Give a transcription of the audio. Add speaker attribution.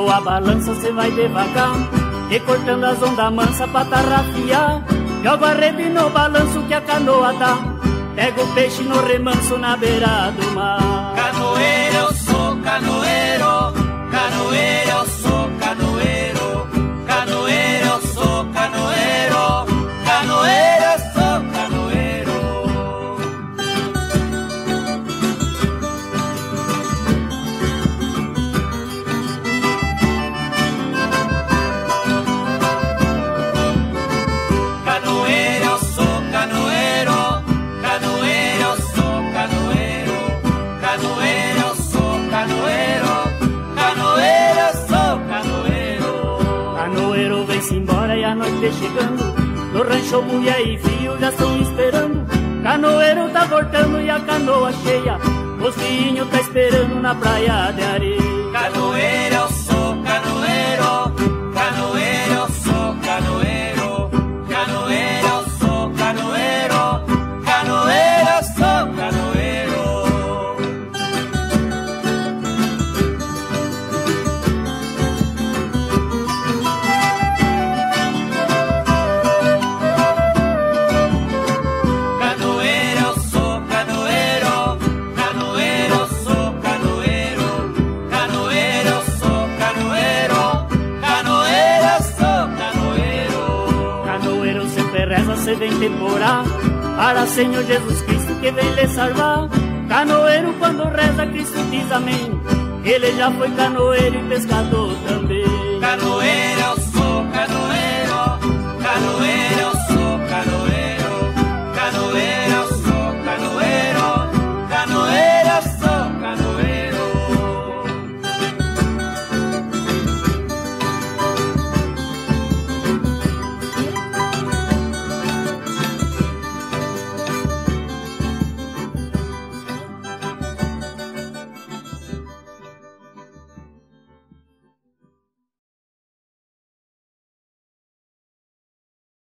Speaker 1: canoa balança, cê vai devagar, recortando as ondas mansas pra tarrafiar. Joga a rede no balanço que a canoa dá, pega o peixe no remanso na beira do mar.
Speaker 2: Canoeiro, eu sou canoeiro, canoeiro, eu sou canoeiro, canoeiro, eu sou canoeiro, canoeiro, eu sou canoeiro. Canoeiro, eu sou canoeiro, canoeiro, eu sou canoeiro, canoeiro, eu sou canoeiro, canoeiro, eu sou canoeiro.
Speaker 1: Canoeiro vem-se embora e a noite chegando, no rancho mulher e filho já estão esperando. Canoeiro tá voltando e a canoa cheia, os filhinhos tá esperando na praia de areia.
Speaker 2: Canoeiro, eu sou canoeiro, canoeiro, eu sou canoeiro, canoeiro, eu sou canoeiro, canoeiro, eu sou canoeiro. Canoeiro, eu sou canoeiro, canoeiro, eu sou canoeiro, canoeiro, eu sou canoeiro, canoeiro, eu sou canoeiro.
Speaker 1: Canoeiro sempre reza, se vem temporar, para Senhor Jesus Cristo que vem lhe salvar. Canoeiro quando reza, Cristo diz amém, ele já foi canoeiro e pescador também.
Speaker 2: Canoeiro, eu sou canoeiro, canoeiro.